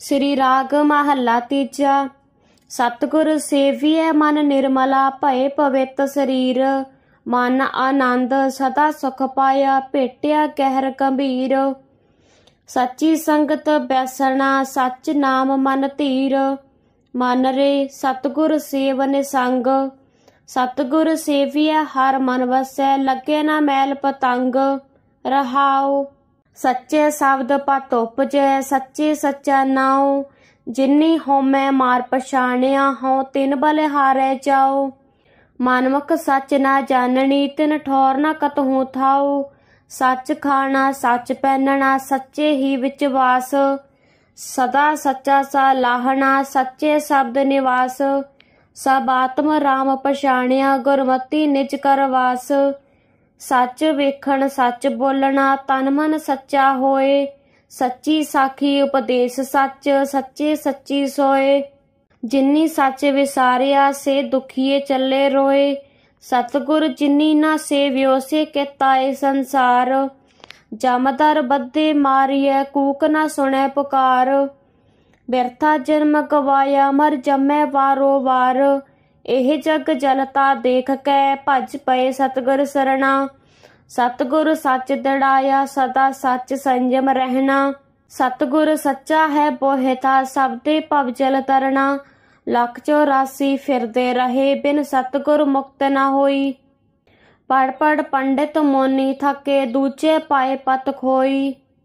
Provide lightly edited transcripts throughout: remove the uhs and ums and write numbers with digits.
श्री राग महला तीजा। सतगुर सेविए मन निर्मला भय पवित शरीर। मन आनंद सदा सुख पाया भेटिया गहर गंभीर। सच्ची संगत बैसना सच नाम मन धीर। मन रे सतगुर सेवन संग। सतगुर सेविए हर मन वसै लगे ना मैल पतंग। रहाओ सच्चे शब्द पत उपजै सच्चे सच्चा नाओ। जिन्नी होमै मार पछाणिया हों तिन बलिहारै जाओ। मानवक सच ना जाननी तिन ठौर ना कतहूँ थाओ। सच खाना सच पहनना सच्चे ही विचवास। सदा सच्चा सा लाहना सच्चे शब्द निवास। सब आत्म राम पछाणिया गुरमति निज कर वास। सच वेखण सच बोलना तन मन सच्चा होए। सच्ची साखी उपदेश सच सच्चे सच्ची सोए। जिन्नी सच विसारिया से दुखिए चले रोए। सतगुर जिन्नी ना सेवियो से केताए संसार। जमदर बद्धे मारिए कूक ना सुने पुकार। व्यर्था जन्म गवाया मर जमै वारो वार। एह जग जलता देख कै भज पए सतगुर सरना। सतगुर सच दृढ़ाया सदा सच संयम रहना। सतगुर सच्चा है बोहे था सबदे भव जल तरना। लख 84 फिरदे रहे बिन सतगुर मुक्त न होई। पढ़ पढ़ पंडित मोनी थके दूजे पाए पत खोई।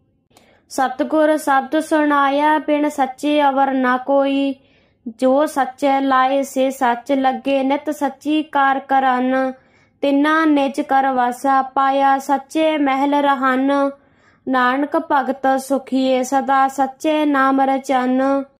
सतगुर शब्द सुनाया बिन सच्चे अवर न कोई। जो सच्चे लाए से सच लगे नित सच्ची कार करन। तिना निज कर वासा पाया सच्चे महल रहन। नानक भगत सुखिए सदा सच्चे नाम रचन।